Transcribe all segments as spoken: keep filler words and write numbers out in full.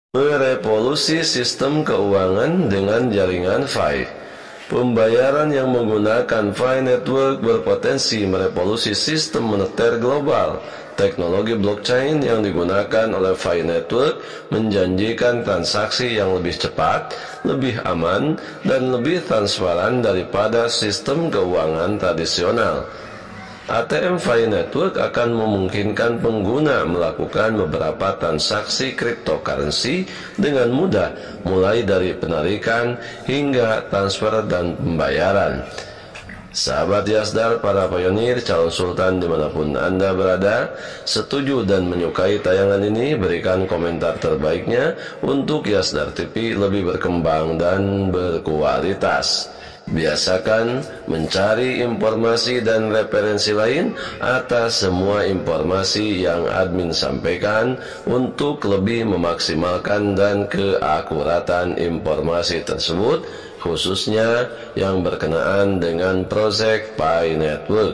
Merevolusi sistem keuangan dengan jaringan F I. Pembayaran yang menggunakan F I Network berpotensi merevolusi sistem moneter global. Teknologi blockchain yang digunakan oleh F I Network menjanjikan transaksi yang lebih cepat, lebih aman, dan lebih transparan daripada sistem keuangan tradisional. A T M F I Network akan memungkinkan pengguna melakukan beberapa transaksi cryptocurrency dengan mudah, mulai dari penarikan hingga transfer dan pembayaran. Sahabat Yasdar, para pionir, calon sultan dimanapun Anda berada, setuju dan menyukai tayangan ini, berikan komentar terbaiknya untuk Yasdar T V lebih berkembang dan berkualitas. Biasakan mencari informasi dan referensi lain atas semua informasi yang admin sampaikan untuk lebih memaksimalkan dan keakuratan informasi tersebut, khususnya yang berkenaan dengan proyek F I Network.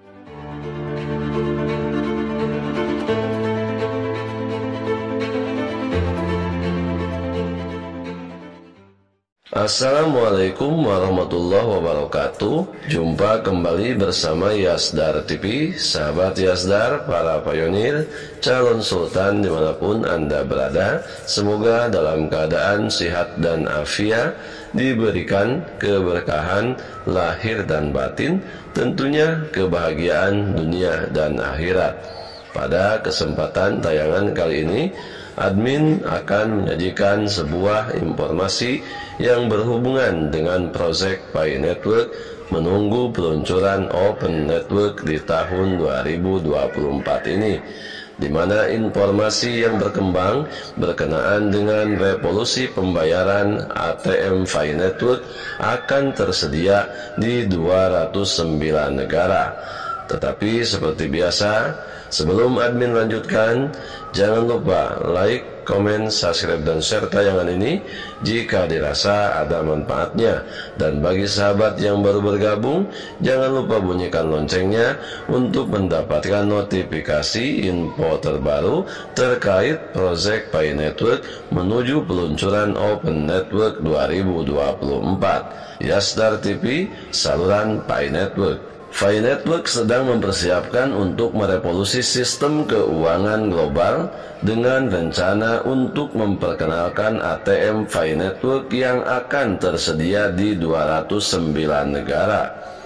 Assalamualaikum warahmatullahi wabarakatuh. Jumpa kembali bersama Yasdar T V. Sahabat Yasdar, para pionir, calon sultan dimanapun Anda berada, semoga dalam keadaan sehat dan afiat, diberikan keberkahan lahir dan batin, tentunya kebahagiaan dunia dan akhirat. Pada kesempatan tayangan kali ini, admin akan menyajikan sebuah informasi yang berhubungan dengan proyek F I Network menunggu peluncuran Open Network di tahun dua ribu dua puluh empat ini, di mana informasi yang berkembang berkenaan dengan revolusi pembayaran A T M F I Network akan tersedia di dua ratus sembilan negara. Tetapi seperti biasa, sebelum admin lanjutkan, jangan lupa like, komen, subscribe, dan share tayangan ini jika dirasa ada manfaatnya. Dan bagi sahabat yang baru bergabung, jangan lupa bunyikan loncengnya untuk mendapatkan notifikasi info terbaru terkait proyek F I Network menuju peluncuran Open Network dua ribu dua puluh empat. Yasdar T V, saluran F I Network. F I Network sedang mempersiapkan untuk merevolusi sistem keuangan global dengan rencana untuk memperkenalkan A T M F I Network yang akan tersedia di dua ratus sembilan negara.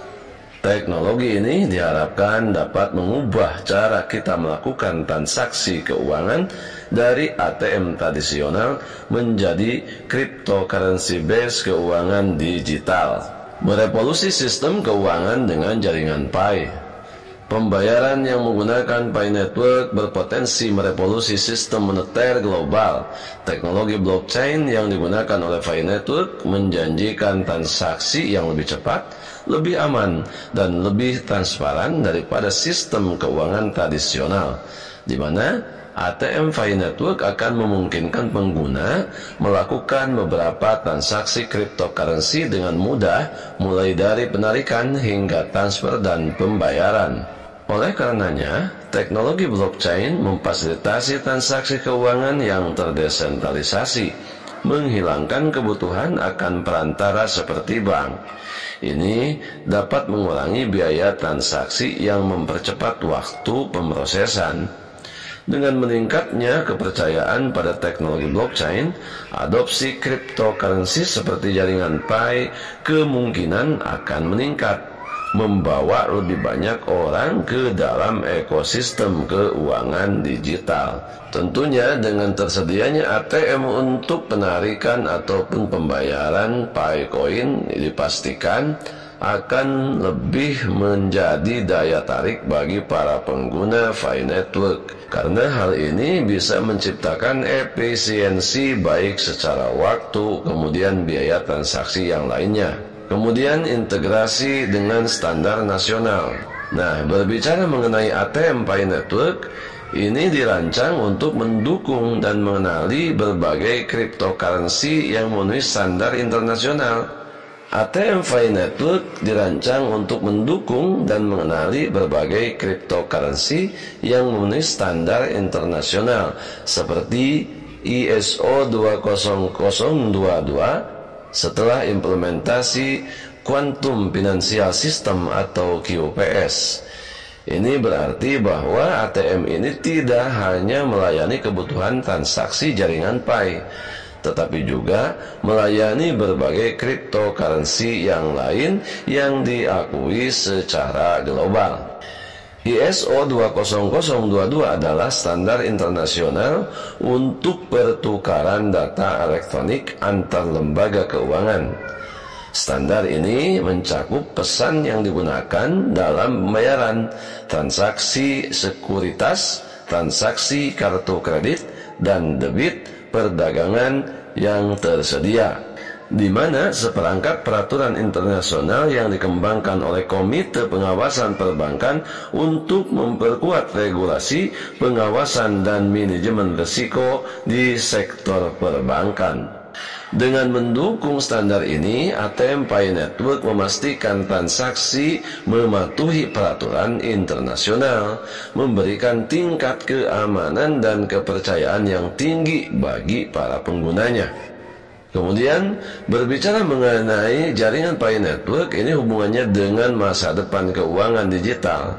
Teknologi ini diharapkan dapat mengubah cara kita melakukan transaksi keuangan dari A T M tradisional menjadi cryptocurrency based keuangan digital. Merevolusi sistem keuangan dengan jaringan F I. Pembayaran yang menggunakan F I Network berpotensi merevolusi sistem moneter global. Teknologi blockchain yang digunakan oleh F I Network menjanjikan transaksi yang lebih cepat, lebih aman, dan lebih transparan daripada sistem keuangan tradisional, di mana A T M F I Network akan memungkinkan pengguna melakukan beberapa transaksi cryptocurrency dengan mudah, mulai dari penarikan hingga transfer dan pembayaran. Oleh karenanya, teknologi blockchain memfasilitasi transaksi keuangan yang terdesentralisasi, menghilangkan kebutuhan akan perantara seperti bank. Ini dapat mengurangi biaya transaksi yang mempercepat waktu pemrosesan. Dengan meningkatnya kepercayaan pada teknologi blockchain, adopsi cryptocurrency seperti jaringan F I kemungkinan akan meningkat, membawa lebih banyak orang ke dalam ekosistem keuangan digital. Tentunya dengan tersedianya A T M untuk penarikan ataupun pembayaran F I coin dipastikan akan lebih menjadi daya tarik bagi para pengguna F I Network, karena hal ini bisa menciptakan efisiensi baik secara waktu, kemudian biaya transaksi yang lainnya, kemudian integrasi dengan standar nasional. Nah, berbicara mengenai A T M F I Network, ini dirancang untuk mendukung dan mengenali berbagai cryptocurrency yang memenuhi standar internasional. A T M F I Network dirancang untuk mendukung dan mengenali berbagai cryptocurrency yang memenuhi standar internasional seperti I S O dua nol nol dua dua setelah implementasi Quantum Financial System atau Q P S. Ini berarti bahwa A T M ini tidak hanya melayani kebutuhan transaksi jaringan Pi, tetapi juga melayani berbagai cryptocurrency yang lain yang diakui secara global. I S O dua nol nol dua dua adalah standar internasional untuk pertukaran data elektronik antar lembaga keuangan. Standar ini mencakup pesan yang digunakan dalam pembayaran, transaksi sekuritas, transaksi kartu kredit, dan debit perdagangan yang tersedia, di mana seperangkat peraturan internasional yang dikembangkan oleh Komite Pengawasan Perbankan untuk memperkuat regulasi, pengawasan, dan manajemen risiko di sektor perbankan. Dengan mendukung standar ini, A T M Pi Network memastikan transaksi mematuhi peraturan internasional, memberikan tingkat keamanan dan kepercayaan yang tinggi bagi para penggunanya. Kemudian, berbicara mengenai jaringan Pi Network, ini hubungannya dengan masa depan keuangan digital.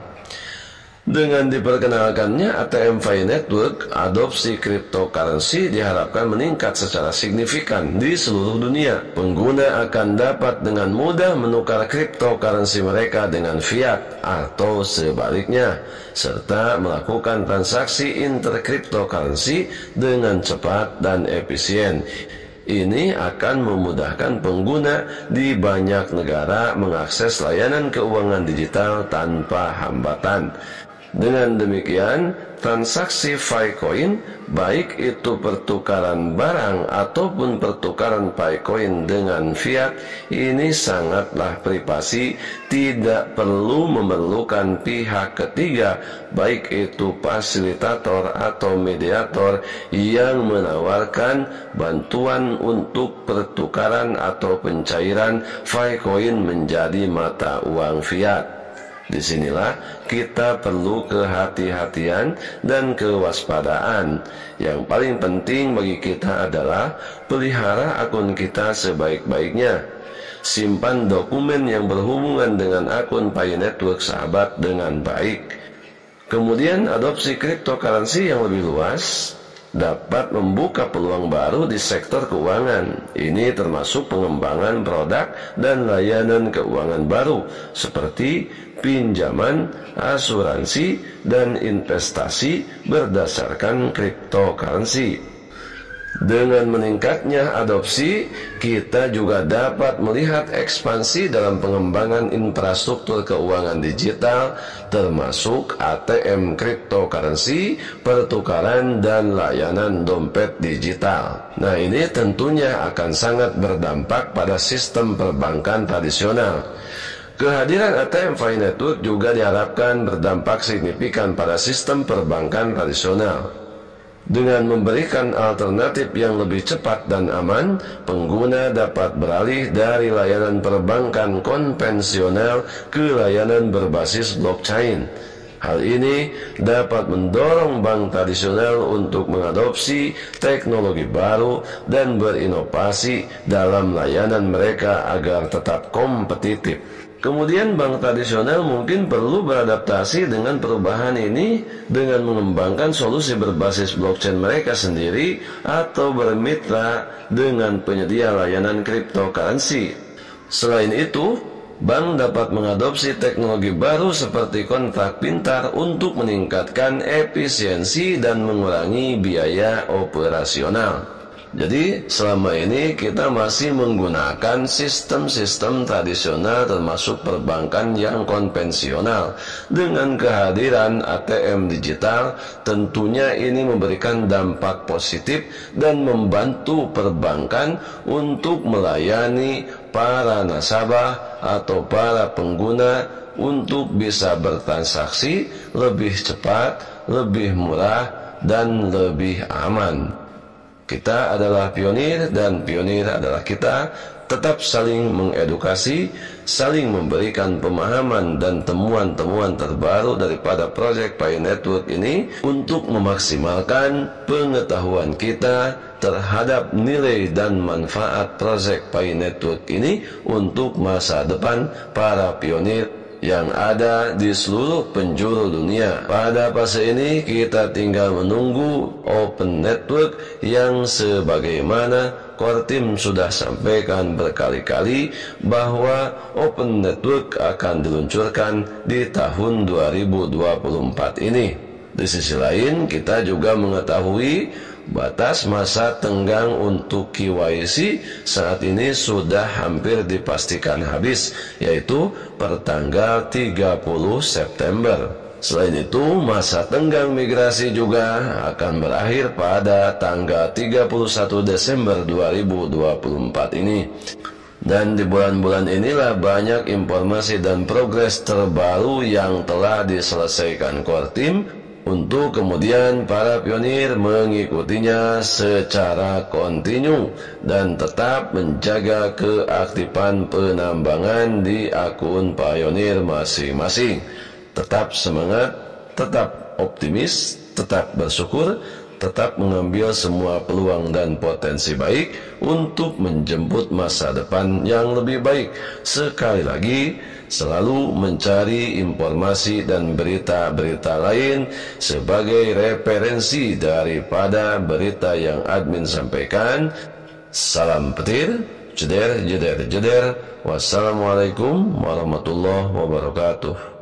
Dengan diperkenalkannya A T M Pi Network, adopsi cryptocurrency diharapkan meningkat secara signifikan di seluruh dunia. Pengguna akan dapat dengan mudah menukar cryptocurrency mereka dengan fiat atau sebaliknya, serta melakukan transaksi intercryptocurrency dengan cepat dan efisien. Ini akan memudahkan pengguna di banyak negara mengakses layanan keuangan digital tanpa hambatan. Dengan demikian, transaksi Ficoin, baik itu pertukaran barang ataupun pertukaran Ficoin dengan fiat, ini sangatlah privasi, tidak perlu memerlukan pihak ketiga, baik itu fasilitator atau mediator yang menawarkan bantuan untuk pertukaran atau pencairan Ficoin menjadi mata uang fiat. Disinilah kita perlu kehati-hatian dan kewaspadaan. Yang paling penting bagi kita adalah pelihara akun kita sebaik-baiknya. Simpan dokumen yang berhubungan dengan akun Pi Network sahabat dengan baik. Kemudian adopsi cryptocurrency yang lebih luas dapat membuka peluang baru di sektor keuangan. Ini termasuk pengembangan produk dan layanan keuangan baru seperti pinjaman, asuransi, dan investasi berdasarkan cryptocurrency. Dengan meningkatnya adopsi, kita juga dapat melihat ekspansi dalam pengembangan infrastruktur keuangan digital, termasuk A T M cryptocurrency, pertukaran, dan layanan dompet digital. Nah, ini tentunya akan sangat berdampak pada sistem perbankan tradisional. Kehadiran A T M Pi Network juga diharapkan berdampak signifikan pada sistem perbankan tradisional. Dengan memberikan alternatif yang lebih cepat dan aman, pengguna dapat beralih dari layanan perbankan konvensional ke layanan berbasis blockchain. Hal ini dapat mendorong bank tradisional untuk mengadopsi teknologi baru dan berinovasi dalam layanan mereka agar tetap kompetitif. Kemudian bank tradisional mungkin perlu beradaptasi dengan perubahan ini dengan mengembangkan solusi berbasis blockchain mereka sendiri atau bermitra dengan penyedia layanan cryptocurrency. Selain itu, bank dapat mengadopsi teknologi baru seperti kontrak pintar untuk meningkatkan efisiensi dan mengurangi biaya operasional. Jadi selama ini kita masih menggunakan sistem-sistem tradisional termasuk perbankan yang konvensional. Dengan kehadiran A T M digital, tentunya ini memberikan dampak positif dan membantu perbankan untuk melayani para nasabah atau para pengguna untuk bisa bertransaksi lebih cepat, lebih murah, dan lebih aman. Kita adalah pionir dan pionir adalah kita. Tetap saling mengedukasi, saling memberikan pemahaman dan temuan-temuan terbaru daripada Project Pi Network ini untuk memaksimalkan pengetahuan kita terhadap nilai dan manfaat Project Pi Network ini untuk masa depan para pionir yang ada di seluruh penjuru dunia. Pada fase ini kita tinggal menunggu Open Network yang sebagaimana Core Team sudah sampaikan berkali-kali bahwa Open Network akan diluncurkan di tahun dua ribu dua puluh empat ini. Di sisi lain, kita juga mengetahui batas masa tenggang untuk Q Y C saat ini sudah hampir dipastikan habis, yaitu pertanggal tiga puluh September. Selain itu, masa tenggang migrasi juga akan berakhir pada tanggal tiga puluh satu Desember dua ribu dua puluh empat ini. Dan di bulan-bulan inilah banyak informasi dan progres terbaru yang telah diselesaikan Core Team untuk kemudian para pionir mengikutinya secara kontinu dan tetap menjaga keaktifan penambangan di akun pionir masing-masing. Tetap semangat, tetap optimis, tetap bersyukur, tetap mengambil semua peluang dan potensi baik untuk menjemput masa depan yang lebih baik. Sekali lagi, selalu mencari informasi dan berita-berita lain sebagai referensi daripada berita yang admin sampaikan. Salam petir, jeder, jeder, jeder. Wassalamualaikum warahmatullahi wabarakatuh.